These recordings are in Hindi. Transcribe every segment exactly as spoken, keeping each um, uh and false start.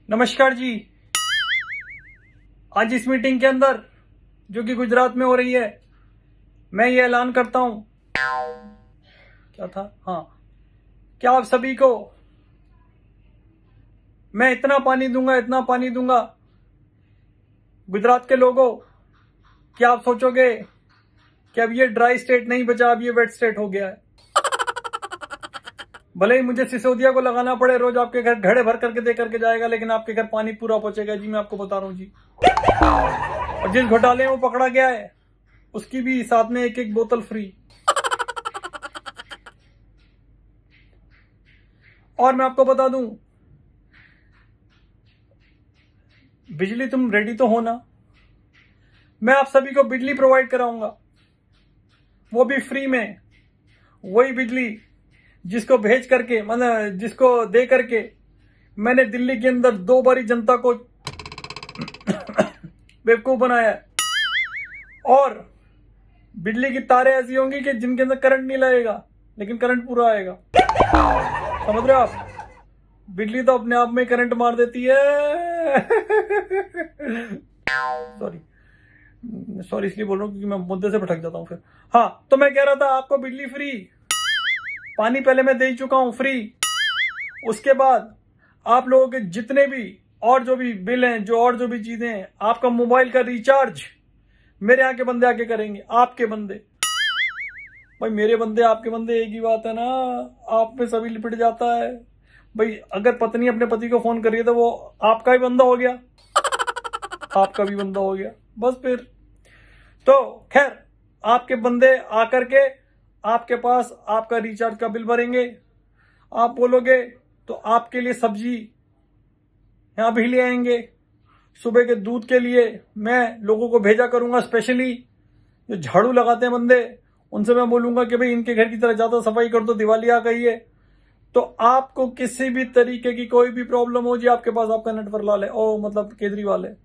नमस्कार जी। आज इस मीटिंग के अंदर जो कि गुजरात में हो रही है, मैं ये ऐलान करता हूं, क्या था, हाँ, क्या आप सभी को मैं इतना पानी दूंगा, इतना पानी दूंगा गुजरात के लोगों, क्या आप सोचोगे कि अब ये ड्राई स्टेट नहीं बचा, अब ये वेट स्टेट हो गया है। भले ही मुझे सिसोदिया को लगाना पड़े, रोज आपके घर घड़े भर करके दे करके जाएगा, लेकिन आपके घर पानी पूरा पहुंचेगा जी, मैं आपको बता रहा हूं जी। और जिस घोटाले में वो पकड़ा गया है उसकी भी साथ में एक एक बोतल फ्री। और मैं आपको बता दूं, बिजली तुम रेडी तो हो ना, मैं आप सभी को बिजली प्रोवाइड कराऊंगा, वो भी फ्री में। वही बिजली जिसको भेज करके, मतलब जिसको दे करके मैंने दिल्ली के अंदर दो बारी जनता को बेवकूफ बनाया है। और बिजली की तारें ऐसी होंगी कि जिनके अंदर करंट नहीं लगेगा, लेकिन करंट पूरा आएगा। समझ रहे हो आप? बिजली तो अपने आप में करंट मार देती है। सॉरी सॉरी इसलिए बोल रहा हूं क्योंकि मैं मुद्दे से भटक जाता हूं फिर। हाँ, तो मैं कह रहा था आपको बिजली फ्री, पानी पहले मैं दे ही चुका हूं फ्री। उसके बाद आप लोगों के जितने भी और जो भी बिल हैं, जो और जो भी चीजें हैं, आपका मोबाइल का रिचार्ज मेरे यहाँ के बंदे आके करेंगे। आपके बंदे, भाई मेरे बंदे आपके बंदे एक ही बात है ना, आप में सभी लिपट जाता है। भाई अगर पत्नी अपने पति को फोन करिए तो वो आपका ही बंदा हो गया, आपका भी बंदा हो गया, बस फिर तो खैर आपके बंदे आकर के आपके पास आपका रिचार्ज का बिल भरेंगे। आप बोलोगे तो आपके लिए सब्जी यहां भी ले आएंगे। सुबह के दूध के लिए मैं लोगों को भेजा करूंगा, स्पेशली जो झाड़ू लगाते हैं बंदे, उनसे मैं बोलूंगा कि भाई इनके घर की तरह ज्यादा सफाई कर दो, दिवाली आ गई है। तो आपको किसी भी तरीके की कोई भी प्रॉब्लम हो जी, आपके पास आपका नेटवर्क लाल है, ओ मतलब केजरीवाल है,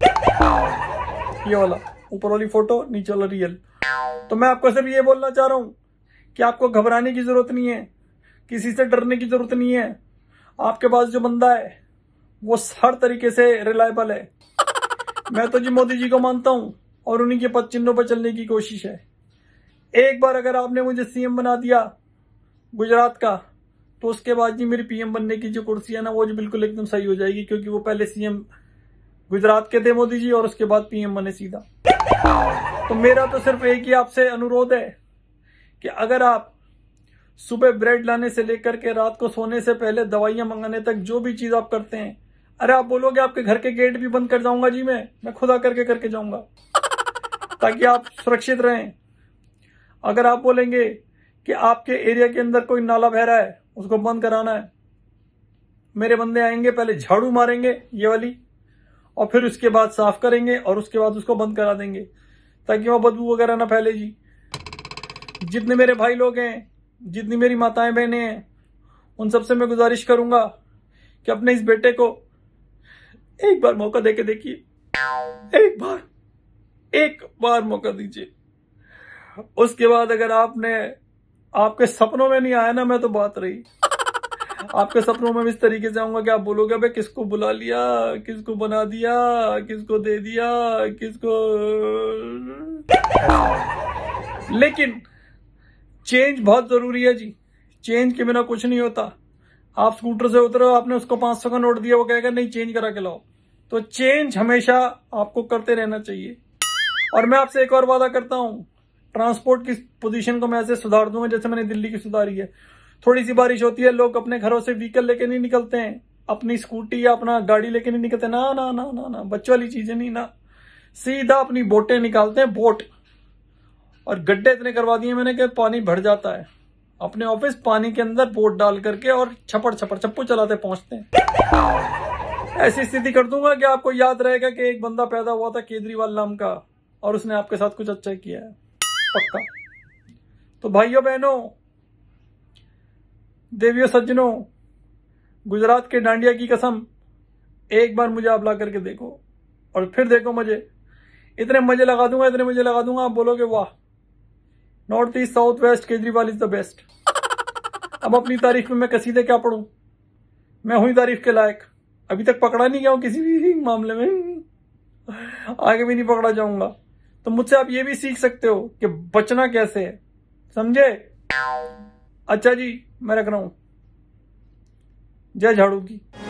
ये वाला ऊपर वाली फोटो नीचे वाला रियल। तो मैं आपको सिर्फ ये बोलना चाह रहा हूं कि आपको घबराने की जरूरत नहीं है, किसी से डरने की जरूरत नहीं है। आपके पास जो बंदा है वो हर तरीके से रिलायबल है। मैं तो जी मोदी जी को मानता हूं और उन्हीं के पद चिन्हों पर चलने की कोशिश है। एक बार अगर आपने मुझे सीएम बना दिया गुजरात का, तो उसके बाद जी मेरी पीएम बनने की जो कुर्सी है ना, वो जो बिल्कुल एकदम सही हो जाएगी, क्योंकि वो पहले सीएम गुजरात के थे मोदी जी, और उसके बाद पीएम बने सीधा। तो मेरा तो सिर्फ एक ही आपसे अनुरोध है कि अगर आप सुबह ब्रेड लाने से लेकर के रात को सोने से पहले दवाइयां मंगाने तक जो भी चीज आप करते हैं, अरे आप बोलोगे आपके घर के गेट भी बंद कर जाऊंगा जी, मैं मैं खुदा करके करके जाऊंगा ताकि आप सुरक्षित रहें। अगर आप बोलेंगे कि आपके एरिया के अंदर कोई नाला बह रहा है, उसको बंद कराना है, मेरे बंदे आएंगे, पहले झाड़ू मारेंगे ये वाली, और फिर उसके बाद साफ करेंगे, और उसके बाद उसको बंद करा देंगे ताकि वहां बदबू वगैरह ना फैले जी। जितने मेरे भाई लोग हैं, जितनी मेरी माताएं बहनें हैं, उन सबसे मैं गुजारिश करूंगा कि अपने इस बेटे को एक बार मौका देके देखिए, एक बार एक बार मौका दीजिए। उसके बाद अगर आपने आपके सपनों में नहीं आया ना, मैं तो बात रही, आपके सपनों में इस तरीके से आऊंगा कि आप बोलोगे भाई किसको बुला लिया, किसको बना दिया, किसको दे दिया, किसको। लेकिन चेंज बहुत जरूरी है जी, चेंज के बिना कुछ नहीं होता। आप स्कूटर से उतरो, आपने उसको पांच सौ का नोट दिया, वो कहेगा नहीं चेंज करा के लाओ। तो चेंज हमेशा आपको करते रहना चाहिए। और मैं आपसे एक और वादा करता हूं, ट्रांसपोर्ट की पोजीशन को मैं ऐसे सुधार दूंगा जैसे मैंने दिल्ली की सुधारी है। थोड़ी सी बारिश होती है, लोग अपने घरों से व्हीकल लेके नहीं निकलते हैं, अपनी स्कूटी या अपना गाड़ी लेके नहीं निकलते, ना ना ना ना ना, बच्चों वाली चीजें नहीं ना, सीधा अपनी बोटें निकालते हैं, बोट। और गड्ढे इतने करवा दिए मैंने कि पानी भर जाता है, अपने ऑफिस पानी के अंदर बोट डाल करके और छपड़ छपड़ चप्पू चलाते पहुंचते हैं। ऐसी स्थिति कर दूंगा कि आपको याद रहेगा कि एक बंदा पैदा हुआ था केजरीवाल नाम का, और उसने आपके साथ कुछ अच्छा किया है, पक्का। तो भाइयों बहनों, देवियों सज्जनों, गुजरात के डांडिया की कसम, एक बार मुझे आप ला करके देखो और फिर देखो मजे। इतने मजे लगा दूंगा, इतने मजे लगा दूंगा, आप बोलोगे वाह, north east south west Kejriwal is the best. अब अपनी तारीफ में मैं कसीदे क्या पढ़ूं, मैं हुई तारीफ के लायक। अभी तक पकड़ा नहीं गया हूं किसी भी मामले में, आगे भी नहीं पकड़ा जाऊंगा। तो मुझसे आप ये भी सीख सकते हो कि बचना कैसे है, समझे? अच्छा जी, मैं रख रहा हूं। जय झाड़ू की।